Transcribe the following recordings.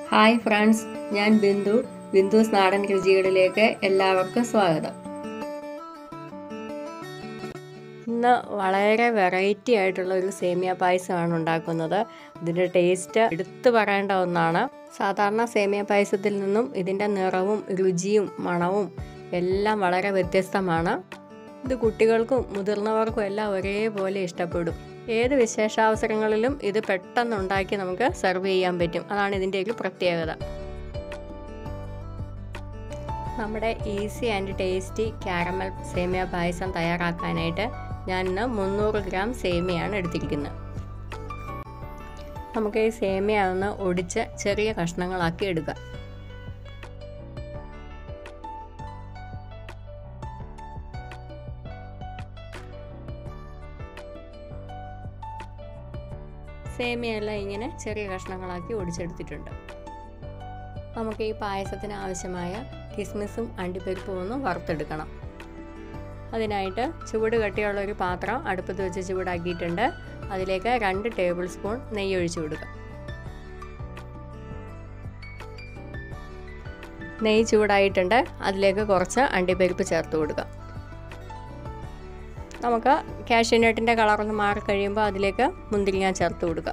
Hi friends, ഞാൻ ബിന്ദുസ് നാടൻ രുചികളിലേക്ക് എല്ലാവർക്കും സ്വാഗതം. ഇന്ന് വളരെ വെറൈറ്റി ആയിട്ടുള്ള ഒരു സേമിയ പായസമാണ് ഉണ്ടാക്കുന്നത്. ഇതിൻ്റെ ടേസ്റ്റ് എടുത്തു പറയേണ്ട ഒന്നാണ്. സാധാരണ സേമിയ പായസത്തിൽ നിന്നും ഇതിൻ്റെ നിറവും രുചിയും മണവും എല്ലാം വളരെ വ്യത്യസ്തമാണ്. ഇത് കുട്ടികൾക്കും മുതിർന്നവർക്കും എല്ലാം ഒരേപോലെ ഇഷ്ടപ്പെടും. ഏത് വിശേഷാവസരങ്ങളിലും ഇത് പെട്ടെന്ന് ഉണ്ടാക്കി നമുക്ക് സെർവ് ചെയ്യാൻ പറ്റും. അതാണ് ഇതിൻ്റെ ഒരു പ്രത്യേകത. നമ്മുടെ ഈസി ആൻഡ് ടേസ്റ്റി കാരമൽ സേമിയ പായസം തയ്യാറാക്കാനായിട്ട് ഞാൻ ഇന്ന് 300 ഗ്രാം സേമിയാണ് എടുത്തിരിക്കുന്നത്. നമുക്ക് ഈ സേമിയ ഒന്ന് ഒടിച്ച് ചെറിയ കഷ്ണങ്ങളാക്കി എടുക്കാം. സേമിയയെല്ലാം ഇങ്ങനെ ചെറിയ കഷ്ണങ്ങളാക്കി ഒടിച്ചെടുത്തിട്ടുണ്ട്. നമുക്ക് ഈ പായസത്തിന് ആവശ്യമായ കിസ്മിസും അണ്ടിപ്പരിപ്പും ഒന്ന് വറുത്തെടുക്കണം. അതിനായിട്ട് ചൂട് കട്ടിയുള്ള ഒരു പാത്രം അടുപ്പത്ത് വെച്ച് ചൂടാക്കിയിട്ടുണ്ട്. അതിലേക്ക് 2 ടേബിൾ സ്പൂൺ നെയ്യ് ഒഴിച്ചു കൊടുക്കുക. നെയ്യ് ചൂടായിട്ടുണ്ട്. അതിലേക്ക് കുറച്ച് അണ്ടിപ്പരിപ്പ് ചേർത്ത് കൊടുക്കുക. നമുക്ക് കാഷ്യൂനട്ടിൻ്റെ കളറൊന്ന് മാറിക്കഴിയുമ്പോൾ അതിലേക്ക് മുന്തിരിങ്ങ ചേർത്ത് കൊടുക്കുക.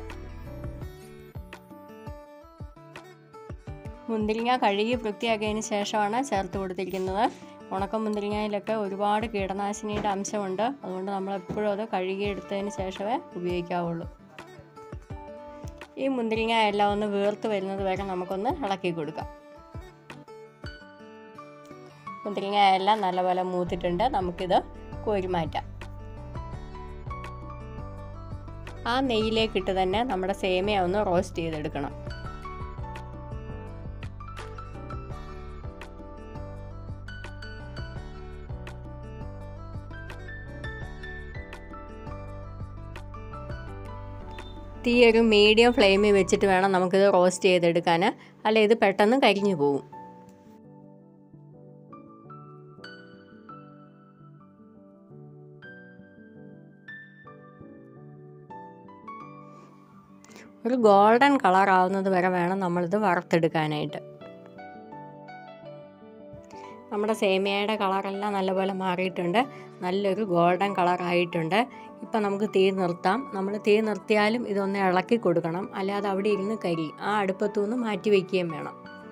മുന്തിരിങ്ങ കഴുകി വൃത്തിയാക്കിയതിന് ശേഷമാണ് ചേർത്ത് കൊടുത്തിരിക്കുന്നത്. ഉണക്ക മുന്തിരിങ്ങയിലൊക്കെ ഒരുപാട് കീടനാശിനിയുടെ അംശമുണ്ട്. അതുകൊണ്ട് നമ്മളെപ്പോഴും അത് കഴുകിയെടുത്തതിന് ശേഷമേ ഉപയോഗിക്കാവുള്ളൂ. ഈ മുന്തിരിങ്ങ എല്ലാം ഒന്ന് വീർത്ത് വരുന്നത് വരെ നമുക്കൊന്ന് ഇളക്കി കൊടുക്കാം. മുന്തിരിങ്ങ എല്ലാം നല്ലപോലെ മൂത്തിട്ടുണ്ട്. നമുക്കിത് കോരി മാറ്റാം. ആ നെയ്യിലേക്കിട്ട് തന്നെ നമ്മുടെ സേമിയ ഒന്ന് റോസ്റ്റ് ചെയ്തെടുക്കണം. തീ ഒരു മീഡിയം ഫ്ലെയിമിൽ വെച്ചിട്ട് വേണം നമുക്കിത് റോസ്റ്റ് ചെയ്തെടുക്കാൻ. അല്ല ഇത് പെട്ടെന്ന് കരിഞ്ഞു പോകും. ഒരു ഗോൾഡൻ കളർ ആവുന്നത് വരെ വേണം നമ്മളിത് വറുത്തെടുക്കാനായിട്ട്. നമ്മുടെ സേമിയയുടെ കളറെല്ലാം നല്ലപോലെ മാറിയിട്ടുണ്ട്. നല്ലൊരു ഗോൾഡൻ കളർ ആയിട്ടുണ്ട്. ഇപ്പം നമുക്ക് തീ നിർത്താം. നമ്മൾ തീ നിർത്തിയാലും ഇതൊന്ന് ഇളക്കി കൊടുക്കണം. അല്ലാതെ അവിടെ ഇരുന്ന് കരി. ആ അടുപ്പത്തു നിന്ന് മാറ്റി വയ്ക്കുകയും വേണം.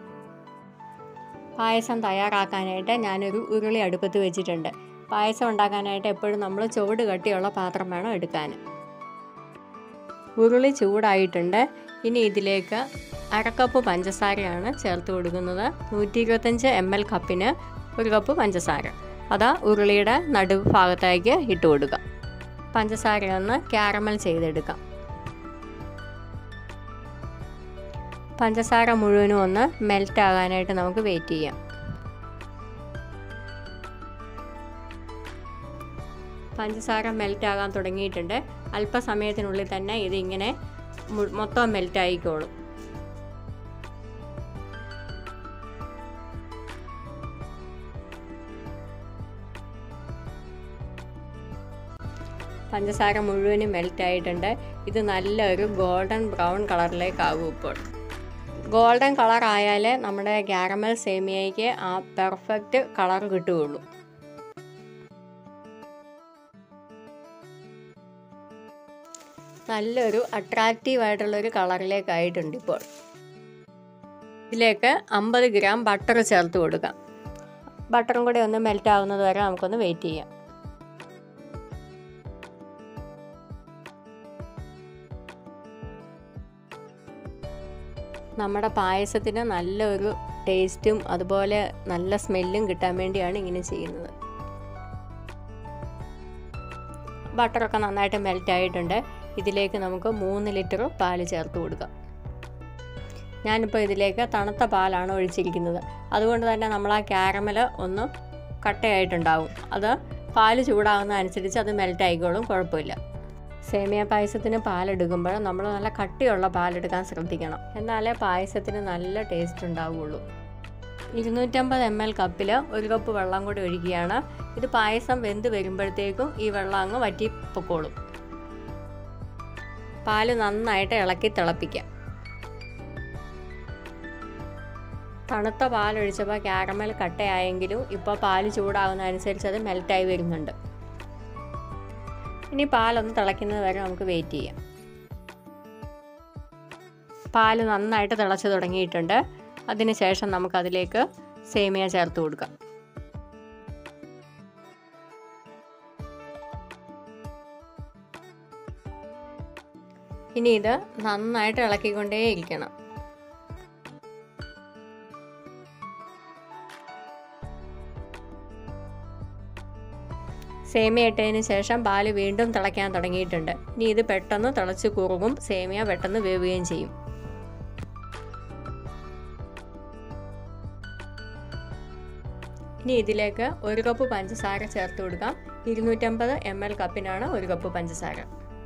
പായസം തയ്യാറാക്കാനായിട്ട് ഞാനൊരു ഉരുളി അടുപ്പത്ത് വെച്ചിട്ടുണ്ട്. പായസം ഉണ്ടാക്കാനായിട്ട് എപ്പോഴും നമ്മൾ ചുവട് കട്ടിയുള്ള പാത്രം വേണം എടുക്കാൻ. ഉരുളി ചൂടായിട്ടുണ്ട്. ഇനി ഇതിലേക്ക് 1/2 കപ്പ് പഞ്ചസാരയാണ് ചേർത്ത് കൊടുക്കുന്നത്. 125 ml കപ്പിന് 1 കപ്പ് പഞ്ചസാര. അതാ ഉരുളിയുടെ നടുഭാഗത്തേക്ക് ഇട്ട് കൊടുക്കുക. പഞ്ചസാരയൊന്ന് കാരമൽ ചെയ്തെടുക്കാം. പഞ്ചസാര മുഴുവനും ഒന്ന് മെൽറ്റ് ആകാനായിട്ട് നമുക്ക് വെയിറ്റ് ചെയ്യാം. പഞ്ചസാര മെൽറ്റ് ആകാൻ തുടങ്ങിയിട്ടുണ്ട്. അല്പസമയത്തിനുള്ളിൽ തന്നെ ഇതിങ്ങനെ മൊത്തം മെൽറ്റ് ആയിക്കോളും. പഞ്ചസാര മുഴുവനും മെൽറ്റ് ആയിട്ടുണ്ട്. ഇത് നല്ലൊരു ഗോൾഡൻ ബ്രൗൺ കളറിലേക്കാകും. ഇപ്പോൾ ഗോൾഡൻ കളർ ആയാലേ നമ്മുടെ കാരമൽ സേമിയയ്ക്ക് ആ പെർഫെക്റ്റ് കളർ കിട്ടുകയുള്ളൂ. നല്ലൊരു അട്രാക്റ്റീവായിട്ടുള്ളൊരു കളറിലേക്കായിട്ടുണ്ട്. ഇപ്പോൾ ഇതിലേക്ക് 50 ഗ്രാം ബട്ടർ ചേർത്ത് കൊടുക്കാം. ബട്ടറും കൂടി ഒന്ന് മെൽറ്റ് ആവുന്നത് വരെ നമുക്കൊന്ന് വെയിറ്റ് ചെയ്യാം. നമ്മുടെ പായസത്തിന് നല്ലൊരു ടേസ്റ്റും അതുപോലെ നല്ല സ്മെല്ലും കിട്ടാൻ വേണ്ടിയാണ് ഇങ്ങനെ ചെയ്യുന്നത്. ബട്ടറൊക്കെ നന്നായിട്ട് മെൽറ്റ് ആയിട്ടുണ്ട്. ഇതിലേക്ക് നമുക്ക് 3 ലിറ്റർ പാല് ചേർത്ത് കൊടുക്കാം. ഞാനിപ്പോൾ ഇതിലേക്ക് തണുത്ത പാലാണ് ഒഴിച്ചിരിക്കുന്നത്. അതുകൊണ്ട് തന്നെ നമ്മൾ ആ കാരമൽ ഒന്ന് കട്ടയായിട്ടുണ്ടാവും. അത് പാല് ചൂടാകുന്ന അനുസരിച്ച് അത് മെൽറ്റ് ആയിക്കോളും, കുഴപ്പമില്ല. സേമിയ പായസത്തിന് പാലെടുക്കുമ്പോൾ നമ്മൾ നല്ല കട്ടിയുള്ള പാലെടുക്കാൻ ശ്രദ്ധിക്കണം. എന്നാലേ പായസത്തിന് നല്ല ടേസ്റ്റ് ഉണ്ടാവുകയുള്ളൂ. 250 ml കപ്പിൽ 1 കപ്പ് വെള്ളം കൂടി ഒഴിക്കുകയാണ്. ഇത് പായസം വെന്ത് വരുമ്പോഴത്തേക്കും ഈ വെള്ളം അങ്ങ് വറ്റി പൊക്കോളും. പാല് നന്നായിട്ട് ഇളക്കി തിളപ്പിക്കാം. തണുത്ത പാലൊഴിച്ചപ്പോൾ കാരമൽ കട്ടയായെങ്കിലും ഇപ്പോൾ പാല് ചൂടാകുന്നതനുസരിച്ച് അത് മെൽറ്റായി വരുന്നുണ്ട്. ഇനി പാലൊന്ന് തിളയ്ക്കുന്നത് വരെ നമുക്ക് വെയിറ്റ് ചെയ്യാം. പാല് നന്നായിട്ട് തിളച്ച് തുടങ്ങിയിട്ടുണ്ട്. അതിനുശേഷം നമുക്കതിലേക്ക് സേമിയ ചേർത്ത് കൊടുക്കാം. ഇനി ഇത് നന്നായിട്ട് ഇളക്കിക്കൊണ്ടേയിരിക്കണം. സേമിയ ഇട്ടതിന് ശേഷം പാല് വീണ്ടും തിളയ്ക്കാൻ തുടങ്ങിയിട്ടുണ്ട്. ഇനി ഇത് പെട്ടെന്ന് തിളച്ച് കുറുകും, സേമിയ പെട്ടെന്ന് വേവുകയും ചെയ്യും. ഇനി ഇതിലേക്ക് 1 കപ്പ് പഞ്ചസാര ചേർത്ത് കൊടുക്കാം. 250 ml കപ്പിനാണ് 1 കപ്പ് പഞ്ചസാര.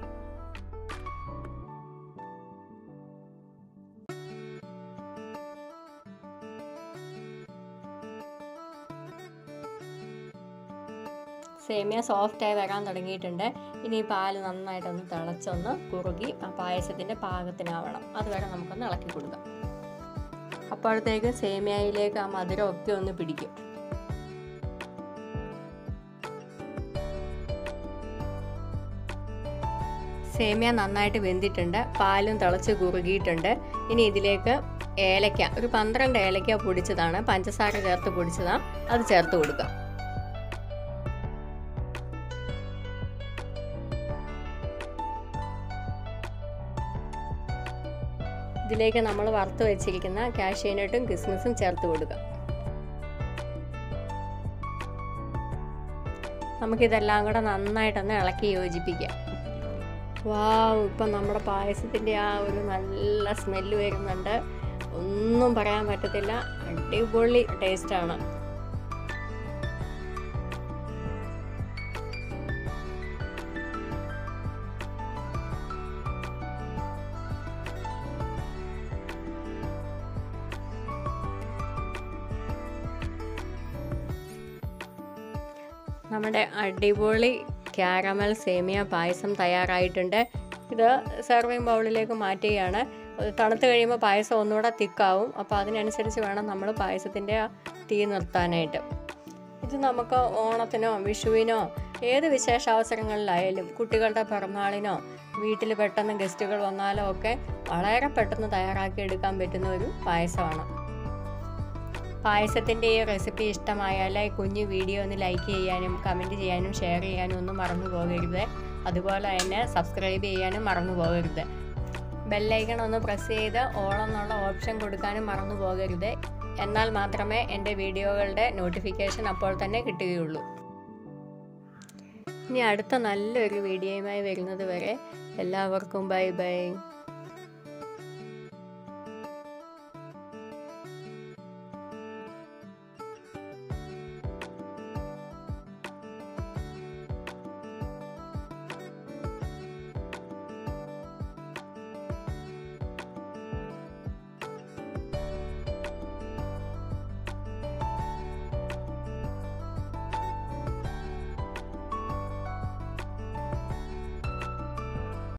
സേമിയ സോഫ്റ്റായി വരാൻ തുടങ്ങിയിട്ടുണ്ട്. ഇനി ഈ പാല് നന്നായിട്ടൊന്ന് തിളച്ചൊന്ന് കുറുകി ആ പായസത്തിൻ്റെ പാകത്തിനാവണം. അതുവരെ നമുക്കൊന്ന് ഇളക്കി കൊടുക്കാം. അപ്പോഴത്തേക്ക് സേമിയയിലേക്ക് ആ മധുരമൊക്കെ ഒന്ന് പിടിക്കും. സേമിയ നന്നായിട്ട് വെന്തിട്ടുണ്ട്, പാലും തിളച്ച് കുറുകിയിട്ടുണ്ട്. ഇനി ഇതിലേക്ക് ഏലക്ക, ഒരു 12 ഏലക്ക പൊടിച്ചതാണ്, പഞ്ചസാര ചേർത്ത് പൊടിച്ചതാണ്, അത് ചേർത്ത് കൊടുക്കാം. ഇതിലേക്ക് നമ്മൾ വറുത്ത് വെച്ചിരിക്കുന്ന കാഷ്യൂനട്ടും കിസ്മിസും ചേർത്ത് കൊടുക്കാം. നമുക്കിതെല്ലാം കൂടെ നന്നായിട്ടൊന്ന് ഇളക്കി യോജിപ്പിക്കാം. വാവ്, ഇപ്പം നമ്മുടെ പായസത്തിൻ്റെ ആ ഒരു നല്ല സ്മെല്ല് വരുന്നുണ്ട്. ഒന്നും പറയാൻ പറ്റത്തില്ല, അടിപൊളി ടേസ്റ്റാണ്. നമ്മുടെ അടിപൊളി കാരമൽ സേമിയ പായസം തയ്യാറായിട്ടുണ്ട്. ഇത് സെർവിങ് ബൗളിലേക്ക് മാറ്റുകയാണ്. തണുത്ത് കഴിയുമ്പോൾ പായസം ഒന്നുകൂടെ തിക്കാവും. അപ്പോൾ അതിനനുസരിച്ച് വേണം നമ്മൾ പായസത്തിൻ്റെ ആ തീ നിർത്താനായിട്ട്. ഇത് നമുക്ക് ഓണത്തിനോ വിഷുവിനോ ഏത് വിശേഷാവസരങ്ങളിലായാലും, കുട്ടികളുടെ പിറന്നാളിനോ വീട്ടിൽ പെട്ടെന്ന് ഗസ്റ്റുകൾ വന്നാലോ ഒക്കെ വളരെ പെട്ടെന്ന് തയ്യാറാക്കി എടുക്കാൻ പറ്റുന്ന ഒരു പായസമാണ്. പായസത്തിൻ്റെ ഈ റെസിപ്പി ഇഷ്ടമായാൽ കുഞ്ഞു വീഡിയോ ഒന്ന് ലൈക്ക് ചെയ്യാനും കമൻറ്റ് ചെയ്യാനും ഷെയർ ചെയ്യാനും ഒന്നും മറന്നു പോകരുത്. അതുപോലെ തന്നെ സബ്സ്ക്രൈബ് ചെയ്യാനും മറന്നു പോകരുത്. ബെല്ലൈക്കൺ ഒന്ന് പ്രസ് ചെയ്ത് ഓൾ എന്നുള്ള ഓപ്ഷൻ കൊടുക്കാനും മറന്നു പോകരുത്. എന്നാൽ മാത്രമേ എൻ്റെ വീഡിയോകളുടെ നോട്ടിഫിക്കേഷൻ അപ്പോൾ തന്നെ കിട്ടുകയുള്ളൂ. ഇനി അടുത്ത നല്ലൊരു വീഡിയോയുമായി വരുന്നത് വരെ എല്ലാവർക്കും ബൈ ബൈ.